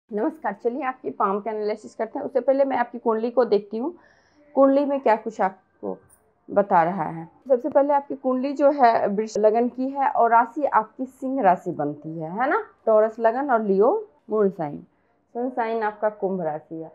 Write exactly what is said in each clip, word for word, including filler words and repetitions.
नमस्कार। चलिए आपकी पाम का एनालिसिस करते हैं। उससे पहले मैं आपकी कुंडली को देखती हूँ, कुंडली में क्या कुछ आपको बता रहा है। सबसे पहले आपकी कुंडली जो है वृष लगन की है और राशि आपकी सिंह राशि बनती है है ना। टॉरस लगन और Leo moon sign, sun sign आपका कुंभ राशि है।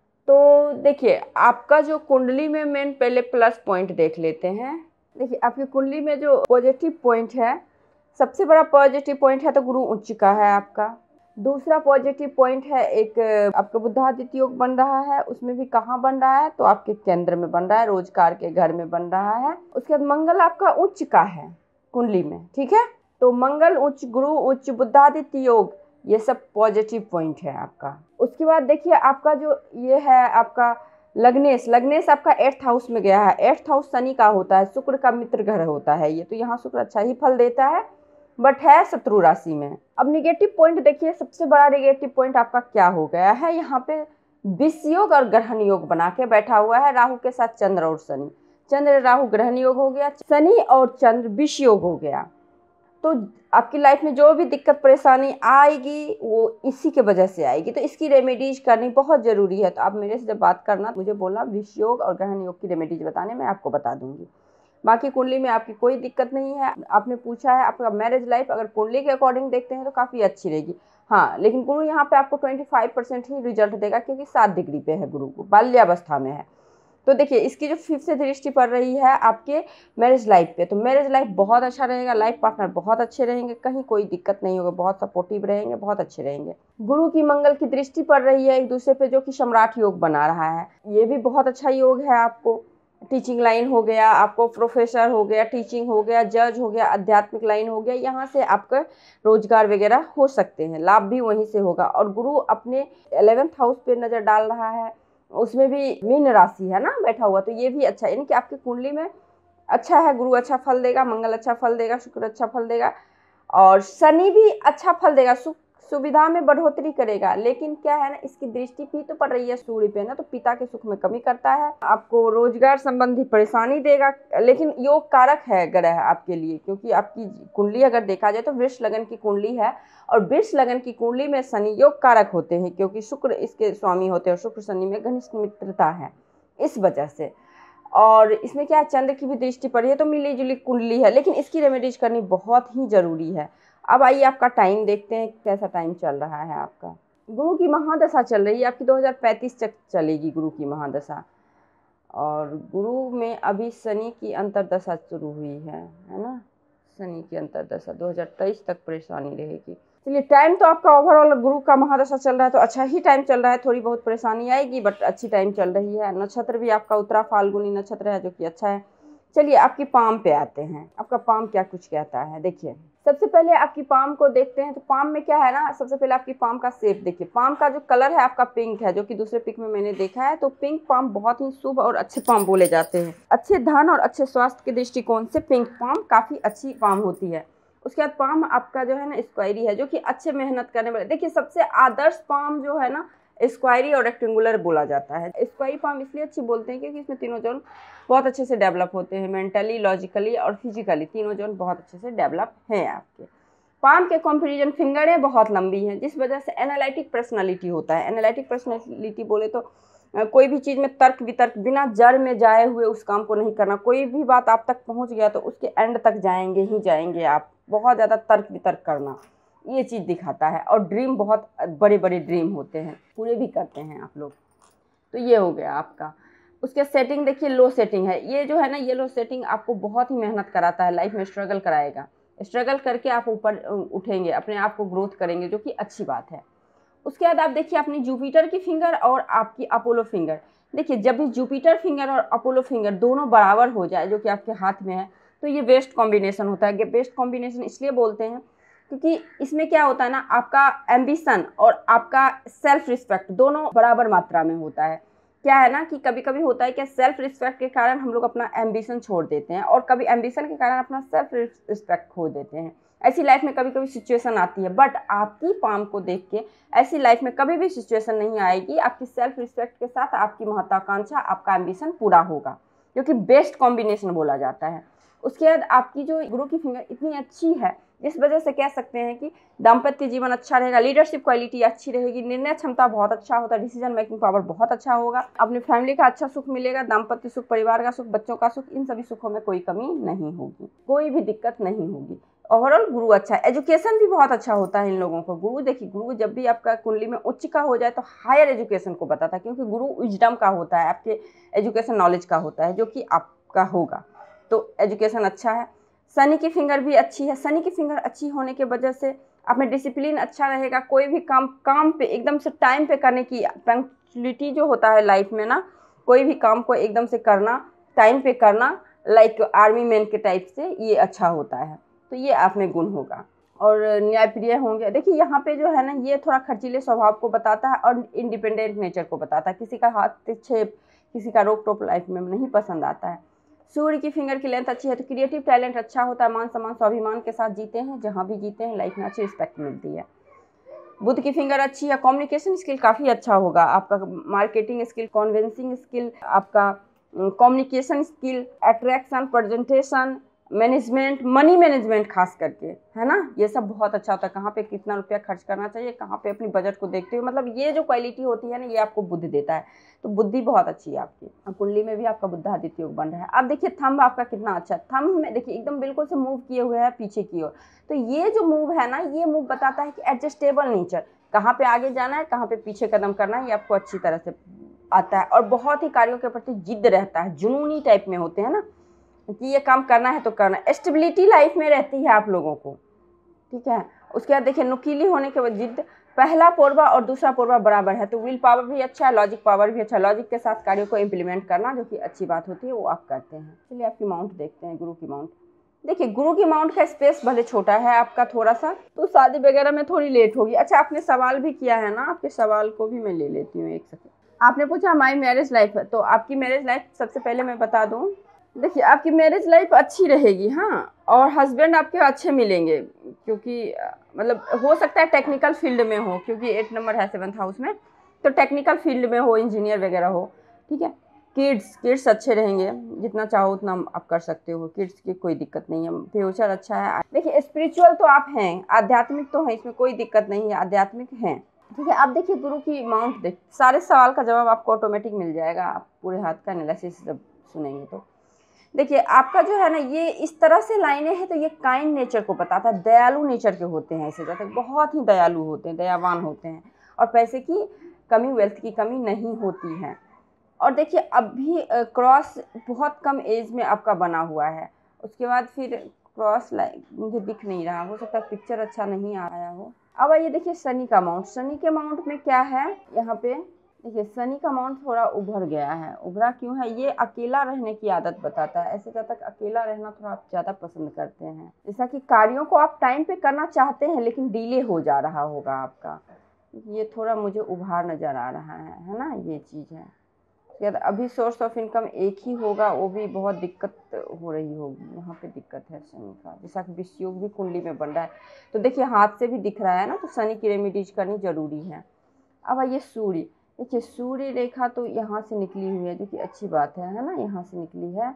तो देखिए आपका जो कुंडली में मेन पहले प्लस पॉइंट देख लेते हैं। देखिए आपकी कुंडली में जो पॉजिटिव पॉइंट है, सबसे बड़ा पॉजिटिव पॉइंट है तो गुरु उच्च का है आपका। दूसरा पॉजिटिव पॉइंट है एक आपका बुधादित्य योग बन रहा है, उसमें भी कहाँ बन रहा है तो आपके केंद्र में बन रहा है, रोजगार के घर में बन रहा है। उसके बाद मंगल आपका उच्च का है कुंडली में, ठीक है। तो मंगल उच्च, गुरु उच्च, बुधादित्य योग, ये सब पॉजिटिव पॉइंट है आपका। उसके बाद देखिए आपका जो ये है आपका लग्नेश, लग्नेश आपका एट्थ हाउस में गया है। एट्थ हाउस शनि का होता है, शुक्र का मित्र घर होता है ये, तो यहाँ शुक्र अच्छा ही फल देता है बट है शत्रु राशि में। अब निगेटिव पॉइंट देखिए, सबसे बड़ा निगेटिव पॉइंट आपका क्या हो गया है, यहाँ पे विष योग और ग्रहण योग बना के बैठा हुआ है राहु के साथ चंद्र और शनि। चंद्र राहु ग्रहण योग हो गया, शनि और चंद्र विष योग हो गया। तो आपकी लाइफ में जो भी दिक्कत परेशानी आएगी वो इसी के वजह से आएगी, तो इसकी रेमेडीज करनी बहुत ज़रूरी है। तो आप मेरे से जब बात करना मुझे बोलना, विष योग और ग्रहण योग की रेमेडीज बताने मैं आपको बता दूंगी। बाकी कुंडली में आपकी कोई दिक्कत नहीं है। आपने पूछा है आपका मैरिज लाइफ, अगर कुंडली के अकॉर्डिंग देखते हैं तो काफ़ी अच्छी रहेगी। हाँ, लेकिन गुरु यहाँ पे आपको पच्चीस परसेंट ही रिजल्ट देगा, क्योंकि सात डिग्री पे है गुरु को, बाल्यावस्था में है। तो देखिए इसकी जो फिफ्थ से दृष्टि पड़ रही है आपके मैरिज लाइफ पे, तो मैरिज लाइफ बहुत अच्छा रहेगा, लाइफ पार्टनर बहुत अच्छे रहेंगे, कहीं कोई दिक्कत नहीं होगा, बहुत सपोर्टिव रहेंगे, बहुत अच्छे रहेंगे। गुरु की मंगल की दृष्टि पड़ रही है एक दूसरे पे, जो कि सम्राट योग बना रहा है, ये भी बहुत अच्छा योग है आपको। टीचिंग लाइन हो गया, आपको प्रोफेसर हो गया, टीचिंग हो गया, जज हो गया, आध्यात्मिक लाइन हो गया, यहाँ से आपका रोजगार वगैरह हो सकते हैं, लाभ भी वहीं से होगा। और गुरु अपने इलेवेंथ हाउस पे नज़र डाल रहा है, उसमें भी मीन राशि है ना बैठा हुआ, तो ये भी अच्छा है, यानी कि आपकी कुंडली में अच्छा है। गुरु अच्छा फल देगा, मंगल अच्छा फल देगा, शुक्र अच्छा फल देगा और शनि भी अच्छा फल देगा, सुख सुविधा में बढ़ोतरी करेगा। लेकिन क्या है ना, इसकी दृष्टि भी तो पड़ रही है सूर्य पे ना, तो पिता के सुख में कमी करता है, आपको रोजगार संबंधी परेशानी देगा। लेकिन योग कारक है ग्रह आपके लिए, क्योंकि आपकी कुंडली अगर देखा जाए तो वृष लगन की कुंडली है, और वृष लगन की कुंडली में शनि योग कारक होते हैं, क्योंकि शुक्र इसके स्वामी होते हैं और शुक्र शनि में घनिष्ठ मित्रता है, इस वजह से। और इसमें क्या है, चंद्र की भी दृष्टि पड़ी है, तो मिली जुली कुंडली है, लेकिन इसकी रेमेडीज करनी बहुत ही जरूरी है। अब आइए आपका टाइम देखते हैं, कैसा टाइम चल रहा है आपका। गुरु की महादशा चल रही है आपकी, दो हज़ार पैंतीस तक चलेगी गुरु की महादशा। और गुरु में अभी शनि की अंतरदशा शुरू हुई है है ना, शनि की अंतरदशा दो हज़ार तेईस तक परेशानी रहेगी। चलिए टाइम तो आपका ओवरऑल गुरु का महादशा चल रहा है तो अच्छा ही टाइम चल रहा है, थोड़ी बहुत परेशानी आएगी बट अच्छी टाइम चल रही है। नक्षत्र भी आपका उत्तरा फाल्गुनी नक्षत्र है, जो कि अच्छा है। चलिए आपकी पाम पे आते हैं, आपका पाम क्या कुछ कहता है। देखिए सबसे पहले आपकी पाम को देखते हैं, तो पाम में क्या है ना, सबसे पहले आपकी पाम का शेप देखिए। पाम का जो कलर है आपका पिंक है, जो कि दूसरे पिक में मैंने देखा है। तो पिंक पाम बहुत ही शुभ और अच्छे पाम बोले जाते हैं। अच्छे धन और अच्छे स्वास्थ्य के दृष्टिकोण से पिंक पाम काफ़ी अच्छी पाम होती है। उसके बाद पाम आपका जो है ना स्क्वायरी है, जो कि अच्छे मेहनत करने वाले। देखिए सबसे आदर्श पाम जो है ना स्क्वायरी और रेक्टेंगुलर बोला जाता है। स्क्वायरी पाम इसलिए अच्छी बोलते हैं क्योंकि इसमें तीनों जोन बहुत अच्छे से डेवलप होते हैं, मेंटली, लॉजिकली और फिजिकली, तीनों जोन बहुत अच्छे से डेवलप हैं आपके। पाम के कंपेरिजन फिंगरें बहुत लंबी हैं, जिस वजह से एनालिटिक पर्सनालिटी होता है। एनालिटिक पर्सनालिटी बोले तो कोई भी चीज़ में तर्क वितर्क, बिना जड़ में जाए हुए उस काम को नहीं करना। कोई भी बात आप तक पहुंच गया तो उसके एंड तक जाएंगे ही जाएंगे आप, बहुत ज़्यादा तर्क वितर्क करना, ये चीज़ दिखाता है। और ड्रीम, बहुत बड़े बड़े ड्रीम होते हैं, पूरे भी करते हैं आप लोग। तो ये हो गया आपका। उसके सेटिंग देखिए, लो सेटिंग है ये जो है ना, ये लो सेटिंग आपको बहुत ही मेहनत कराता है, लाइफ में स्ट्रगल कराएगा। स्ट्रगल करके आप ऊपर उठेंगे, अपने आप को ग्रोथ करेंगे, जो कि अच्छी बात है। उसके बाद आप देखिए अपनी जुपिटर की फिंगर और आपकी अपोलो फिंगर। देखिए जब भी जुपिटर फिंगर और अपोलो फिंगर दोनों बराबर हो जाए, जो कि आपके हाथ में है, तो ये बेस्ट कॉम्बिनेशन होता है। बेस्ट कॉम्बिनेशन इसलिए बोलते हैं क्योंकि इसमें क्या होता है ना, आपका एम्बिशन और आपका सेल्फ रिस्पेक्ट दोनों बराबर मात्रा में होता है। क्या है ना कि कभी कभी होता है कि सेल्फ रिस्पेक्ट के कारण हम लोग अपना एम्बिशन छोड़ देते हैं, और कभी एम्बिशन के कारण अपना सेल्फ रिस्पेक्ट खो देते हैं। ऐसी लाइफ में कभी कभी सिचुएशन आती है, बट आपकी पाम को देख के ऐसी लाइफ में कभी भी सिचुएशन नहीं आएगी। आपकी सेल्फ रिस्पेक्ट के साथ आपकी महत्वाकांक्षा, आपका एम्बिशन पूरा होगा, जो कि बेस्ट कॉम्बिनेशन बोला जाता है। उसके बाद आपकी जो गुरु की फिंगर इतनी अच्छी है, इस वजह से कह सकते हैं कि दाम्पत्य जीवन अच्छा रहेगा, लीडरशिप क्वालिटी अच्छी रहेगी, निर्णय क्षमता बहुत अच्छा होता है, डिसीजन मेकिंग पावर बहुत अच्छा होगा, अपनी फैमिली का अच्छा सुख मिलेगा, दाम्पत्य सुख, परिवार का सुख, बच्चों का सुख, इन सभी सुखों में कोई कमी नहीं होगी, कोई भी दिक्कत नहीं होगी। ओवरऑल गुरु अच्छा है, एजुकेशन भी बहुत अच्छा होता है इन लोगों को। गुरु देखिए, गुरु जब भी आपका कुंडली में उच्च का हो जाए तो हायर एजुकेशन को बताता है, क्योंकि गुरु विजडम का होता है, आपके एजुकेशन नॉलेज का होता है, जो कि आपका होगा, तो एजुकेशन अच्छा है। शनि की फिंगर भी अच्छी है, शनि की फिंगर अच्छी होने की वजह से आप में डिसिप्लिन अच्छा रहेगा, कोई भी काम काम पे एकदम से टाइम पे करने की पंक्चुअलिटी जो होता है लाइफ में ना, कोई भी काम को एकदम से करना, टाइम पे करना, लाइक आर्मी मैन के टाइप से, ये अच्छा होता है, तो ये आप में गुण होगा। और न्यायप्रिय होंगे, देखिए यहाँ पे जो है ना, ये थोड़ा खर्चीले स्वभाव को बताता है और इंडिपेंडेंट नेचर को बताता है, किसी का हस्तक्षेप, किसी का रोक टोक लाइफ में नहीं पसंद आता है। सूर्य की फिंगर की लेंथ अच्छी है तो क्रिएटिव टैलेंट अच्छा होता है, मान सम्मान स्वाभिमान के साथ जीते हैं, जहाँ भी जीते हैं लाइफ में अच्छी रिस्पेक्ट मिलती है। बुध की फिंगर अच्छी है, कम्युनिकेशन स्किल काफ़ी अच्छा होगा आपका, मार्केटिंग स्किल, कॉन्विंसिंग स्किल, आपका communication skill, attraction, presentation, management, money management खास करके, है ना, ये सब बहुत अच्छा होता है। कहाँ पे कितना रुपया खर्च करना चाहिए, कहाँ पे अपनी बजट को देखते हुए, मतलब ये जो क्वालिटी होती है ना, ये आपको बुद्धि देता है, तो बुद्धि बहुत अच्छी है आपकी। अब कुंडली में भी आपका बुधादित्य योग बन रहा है। अब देखिए थंब आपका कितना अच्छा है, थंब में देखिए एकदम बिल्कुल से मूव किए हुए है पीछे की ओर, तो ये जो मूव है ना, ये मूव बताता है कि एडजस्टेबल नेचर, कहाँ पे आगे जाना है, कहाँ पे पीछे कदम करना है, ये आपको अच्छी तरह से आता है। और बहुत ही कार्यों के प्रति जिद्द रहता है, जुनूनी टाइप में होते हैं ना, कि ये काम करना है तो करना है, स्टेबिलिटी लाइफ में रहती है आप लोगों को, ठीक है। उसके बाद देखिए नुकीली होने के बाद जिद्द, पहला पोरवा और दूसरा पोरवा बराबर है, तो विल पावर भी अच्छा है, लॉजिक पावर भी अच्छा है, लॉजिक के साथ कार्यों को इम्प्लीमेंट करना जो कि अच्छी बात होती है, वो आप करते हैं। चलिए आपकी माउंट देखते हैं, गुरु की माउंट। देखिए गुरु की माउंट का स्पेस भले छोटा है आपका थोड़ा सा, तो शादी वगैरह में थोड़ी लेट होगी। अच्छा आपने सवाल भी किया है ना, आपके सवाल को भी मैं ले लेती हूँ एक सेकंड। आपने पूछा माई मैरिज लाइफ है, तो आपकी मैरिज लाइफ सबसे पहले मैं बता दूँ, देखिए आपकी मैरिज लाइफ अच्छी रहेगी, हाँ, और हस्बैंड आपके अच्छे मिलेंगे, क्योंकि मतलब हो सकता है टेक्निकल फील्ड में हो, क्योंकि एट नंबर है सेवन्थ हाउस में, तो टेक्निकल फील्ड में हो, इंजीनियर वगैरह हो, ठीक है। किड्स किड्स अच्छे रहेंगे, जितना चाहो उतना आप कर सकते हो, किड्स की कोई दिक्कत नहीं है, फ्यूचर अच्छा है। देखिए स्पिरिचुअल तो आप हैं, आध्यात्मिक तो हैं, इसमें कोई दिक्कत नहीं है, आध्यात्मिक हैं, ठीक है। अब देखिए गुरु की माउंट देख, सारे सवाल का जवाब आपको ऑटोमेटिक मिल जाएगा, आप पूरे हाथ का एनालिसिस जब सुनेंगे तो। देखिए आपका जो है ना, ये इस तरह से लाइनें हैं, तो ये काइंड नेचर को बताता है, दयालु नेचर के होते हैं, ऐसे जाते बहुत ही दयालु होते हैं, दयावान होते हैं, और पैसे की कमी, वेल्थ की कमी नहीं होती है। और देखिए अभी क्रॉस बहुत कम एज में आपका बना हुआ है, उसके बाद फिर क्रॉस लाइन मुझे दिख नहीं रहा, हो सकता है पिक्चर अच्छा नहीं आया हो। अब आइए देखिए शनि का माउंट, शनि के माउंट में क्या है, यहाँ पे देखिए शनि का माउंट थोड़ा उभर गया है। उभरा क्यों है, ये अकेला रहने की आदत बताता है, ऐसे जब तक अकेला रहना थोड़ा आप ज़्यादा पसंद करते हैं, जैसा कि कार्यों को आप टाइम पे करना चाहते हैं लेकिन डिले हो जा रहा होगा आपका, ये थोड़ा मुझे उभार नज़र आ रहा है, है ना, ये चीज़ है। अभी सोर्स ऑफ इनकम एक ही होगा, वो भी बहुत दिक्कत हो रही होगी, यहाँ पे दिक्कत है शनि का, जैसा कि विषयोग भी कुंडली में बन रहा है, तो देखिए हाथ से भी दिख रहा है ना, तो शनि की रेमेडीज करनी जरूरी है। अब आइए सूर्य, देखिए सूर्य रेखा तो यहाँ से निकली हुई है, जो कि अच्छी बात है है ना, यहाँ से निकली है,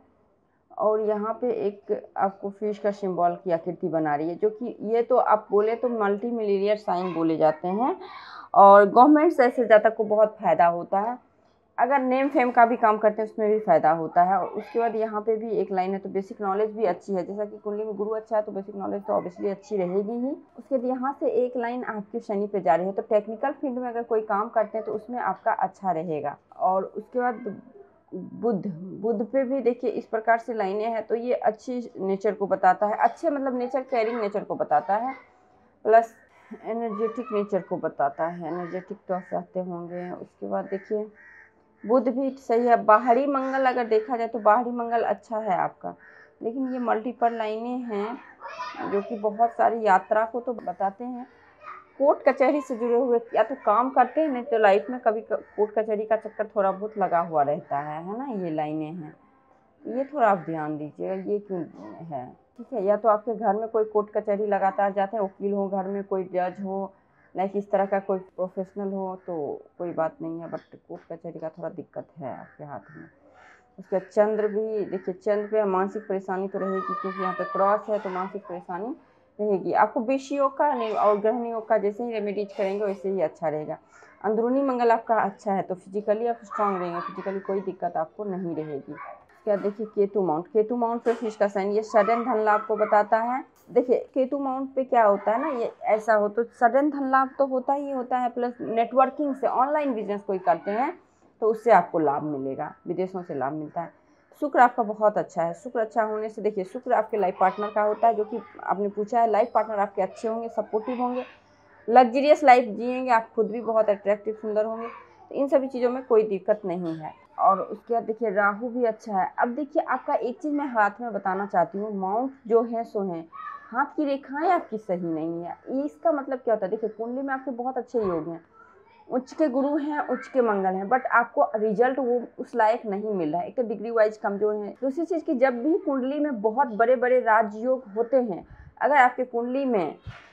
और यहाँ पे एक आपको फिश का सिंबल की आकृति बना रही है, जो कि ये तो आप बोले तो मल्टी मिलीनियर साइन बोले जाते हैं, और गवर्नमेंट से ऐसे जातक को बहुत फ़ायदा होता है, अगर नेम फेम का भी काम करते हैं उसमें भी फ़ायदा होता है। और उसके बाद यहाँ पे भी एक लाइन है, तो बेसिक नॉलेज भी अच्छी है, जैसा कि कुंडली में गुरु अच्छा है तो बेसिक नॉलेज तो ऑब्वियसली अच्छी रहेगी ही। उसके बाद यहाँ से एक लाइन आपके शनि पे जा रही है, तो टेक्निकल फील्ड में अगर कोई काम करते हैं तो उसमें आपका अच्छा रहेगा। और उसके बाद बुध, बुध पे भी देखिए इस प्रकार से लाइनें हैं, तो ये अच्छी नेचर को बताता है, अच्छे मतलब नेचर केयरिंग नेचर को बताता है, प्लस एनर्जेटिक नेचर को बताता है, एनर्जेटिक तो आप चाहते होंगे। उसके बाद देखिए बुध भी सही है। बाहरी मंगल अगर देखा जाए तो बाहरी मंगल अच्छा है आपका, लेकिन ये मल्टीपल लाइनें हैं जो कि बहुत सारी यात्रा को तो बताते हैं, कोर्ट कचहरी से जुड़े हुए या तो काम करते हैं, नहीं तो लाइफ में कभी कोर्ट कचहरी का चक्कर थोड़ा बहुत लगा हुआ रहता है है ना, ये लाइनें हैं, ये थोड़ा आप ध्यान दीजिएगा, ये क्यों है, ठीक है। या तो आपके घर में कोई कोर्ट कचहरी लगातार जाते हैं, वकील हो, घर में कोई जज हो, लाइक इस तरह का कोई प्रोफेशनल हो तो कोई बात नहीं है, बट कोर्ट कचहरी का थोड़ा दिक्कत है आपके हाथ में। उसके चंद्र भी देखिए, चंद्र पे मानसिक परेशानी तो रहेगी, क्योंकि यहाँ पे क्रॉस है, तो मानसिक परेशानी रहेगी। आपको विष योग का नहीं और ग्रहण योग का जैसे ही रेमेडीज करेंगे वैसे ही अच्छा रहेगा। अंदरूनी मंगल आपका अच्छा है तो फिजिकली आप स्ट्रांग रहेंगे, फिजिकली कोई दिक्कत आपको नहीं रहेगी। क्या देखिए केतु माउंट, केतु माउंट पे फिश का साइन, ये सडन धन लाभ को बताता है। देखिए केतु माउंट पे क्या होता है ना, ये ऐसा हो तो सडन धन लाभ तो होता ही होता है, प्लस नेटवर्किंग से ऑनलाइन बिजनेस कोई करते हैं तो उससे आपको लाभ मिलेगा, विदेशों से लाभ मिलता है। शुक्र आपका बहुत अच्छा है, शुक्र अच्छा होने से देखिए शुक्र आपके लाइफ पार्टनर का होता है, जो कि आपने पूछा है, लाइफ पार्टनर आपके अच्छे होंगे, सपोर्टिव होंगे, लग्जरियस लाइफ जिएंगे, आप खुद भी बहुत अट्रैक्टिव सुंदर होंगे, तो इन सभी चीज़ों में कोई दिक्कत नहीं है। और उसके बाद देखिए राहु भी अच्छा है। अब देखिए आपका एक चीज़ मैं हाथ में बताना चाहती हूँ, माउंट जो है सो है, हाथ की रेखाएं आपकी सही नहीं है। ये इसका मतलब क्या होता है, देखिए कुंडली में आपके बहुत अच्छे योग हैं, उच्च के गुरु हैं, उच्च के मंगल हैं, बट आपको रिजल्ट वो उस लायक नहीं मिल रहा है। एक तो डिग्री वाइज कमजोर है, दूसरी चीज़ की जब भी कुंडली में बहुत बड़े बड़े राजयोग होते हैं, अगर आपके कुंडली में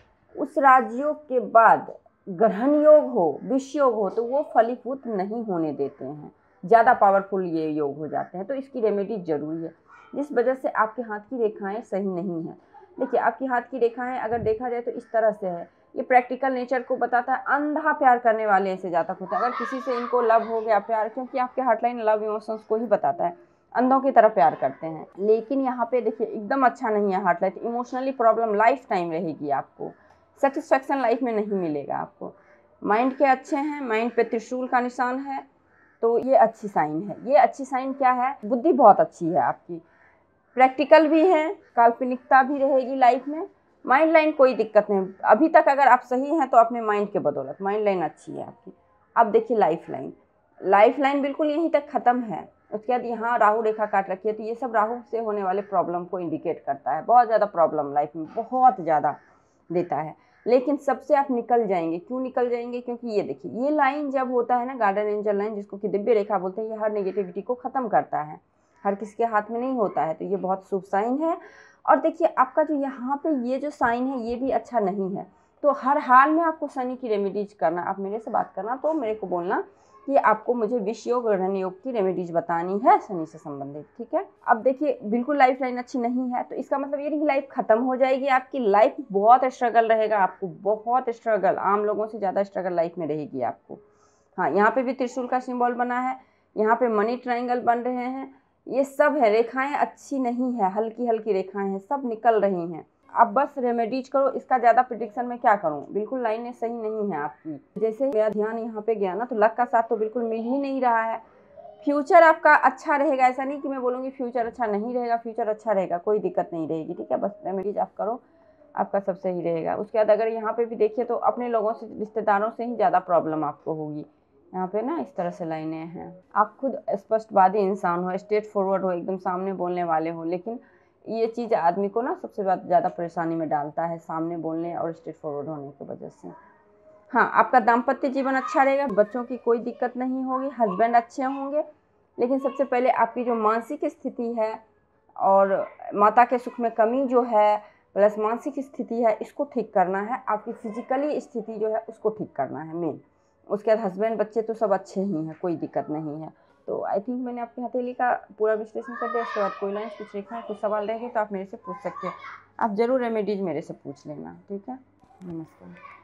उस राजयोग के बाद ग्रहण योग हो, विष योग हो, तो वो फलीभूत नहीं होने देते हैं, ज़्यादा पावरफुल ये योग हो जाते हैं। तो इसकी रेमेडी जरूरी है, जिस वजह से आपके हाथ की रेखाएं सही नहीं है। देखिए आपकी हाथ की रेखाएं अगर देखा जाए तो इस तरह से है, ये प्रैक्टिकल नेचर को बताता है, अंधा प्यार करने वाले ऐसे जातक होता है। अगर किसी से इनको लव हो गया, प्यार, क्योंकि आपके हार्टलाइन लव इमोशंस को ही बताता है, अंधों की तरह प्यार करते हैं। लेकिन यहाँ पे देखिए एकदम अच्छा नहीं है heart line, emotionally problem life time रहेगी, आपको सेटिस्फैक्शन लाइफ में नहीं मिलेगा आपको। माइंड के अच्छे हैं, माइंड पे त्रिशूल का निशान है, तो ये अच्छी साइन है। ये अच्छी साइन क्या है, बुद्धि बहुत अच्छी है आपकी, प्रैक्टिकल भी है, काल्पनिकता भी रहेगी लाइफ में, माइंड लाइन कोई दिक्कत नहीं। अभी तक अगर आप सही हैं तो अपने माइंड के बदौलत माइंड लाइन अच्छी है आपकी। अब देखिए लाइफ लाइन, लाइफ लाइन बिल्कुल यहीं तक ख़त्म है। उसके बाद यहाँ राहु रेखा काट रखी है, तो ये सब राहु से होने वाले प्रॉब्लम को इंडिकेट करता है। बहुत ज़्यादा प्रॉब्लम लाइफ में बहुत ज़्यादा देता है, लेकिन सबसे आप निकल जाएंगे। क्यों निकल जाएंगे, क्योंकि ये देखिए ये लाइन जब होता है ना, गार्डन एंजल लाइन, जिसको कि दिव्य रेखा बोलते हैं, ये हर नेगेटिविटी को ख़त्म करता है, हर किसी के हाथ में नहीं होता है, तो ये बहुत शुभ साइन है। और देखिए आपका जो यहाँ पे ये जो साइन है ये भी अच्छा नहीं है, तो हर हाल में आपको शनि की रेमेडीज करना। आप मेरे से बात करना तो मेरे को बोलना कि आपको मुझे विष योग ग्रहण योग की रेमेडीज बतानी है शनि से संबंधित, ठीक है। अब देखिए बिल्कुल लाइफ लाइन अच्छी नहीं है, तो इसका मतलब ये नहीं कि लाइफ खत्म हो जाएगी, आपकी लाइफ बहुत स्ट्रगल रहेगा, आपको बहुत स्ट्रगल, आम लोगों से ज़्यादा स्ट्रगल लाइफ में रहेगी आपको। हाँ, यहाँ पे भी त्रिशूल का सिंबल बना है, यहाँ पे मनी ट्रायंगल बन रहे हैं, ये सब है, रेखाएं अच्छी नहीं है, हल्की हल्की रेखाएं हैं, सब निकल रही हैं। अब बस रेमेडीज करो, इसका ज़्यादा प्रिडिक्शन में क्या करूँ, बिल्कुल लाइनें सही नहीं है आपकी। जैसे मेरा ध्यान यहाँ पे गया ना, तो लक का साथ तो बिल्कुल मिल ही नहीं रहा है। फ्यूचर आपका अच्छा रहेगा, ऐसा नहीं कि मैं बोलूँगी फ्यूचर अच्छा नहीं रहेगा, फ्यूचर अच्छा रहेगा, कोई दिक्कत नहीं रहेगी, ठीक है। बस रेमेडीज आप करो, आपका सब सही रहेगा। उसके बाद अगर यहाँ पे भी देखिए तो अपने लोगों से, रिश्तेदारों से ही ज़्यादा प्रॉब्लम आपको होगी। यहाँ पे ना इस तरह से लाइनें हैं। आप खुद स्पष्टवादी इंसान हो, स्ट्रेट फॉरवर्ड हो, एकदम सामने बोलने वाले हो, लेकिन ये चीज़ आदमी को ना सबसे ज़्यादा परेशानी में डालता है, सामने बोलने और स्ट्रेट फॉरवर्ड होने की वजह से। हाँ, आपका दाम्पत्य जीवन अच्छा रहेगा, बच्चों की कोई दिक्कत नहीं होगी, हस्बैंड अच्छे होंगे। लेकिन सबसे पहले आपकी जो मानसिक स्थिति है और माता के सुख में कमी जो है, प्लस मानसिक स्थिति है, इसको ठीक करना है। आपकी फिजिकली स्थिति जो है उसको ठीक करना है मेन। उसके बाद हस्बैंड बच्चे तो सब अच्छे ही हैं, कोई दिक्कत नहीं है। तो आई थिंक मैंने आपकी हथेली का पूरा विश्लेषण कर दिया। उसके बाद कोई लाइन कुछ रेखा कुछ सवाल रहेंगे तो आप मेरे से पूछ सकते हैं। आप ज़रूर रेमेडीज मेरे से पूछ लेना, ठीक है। नमस्कार।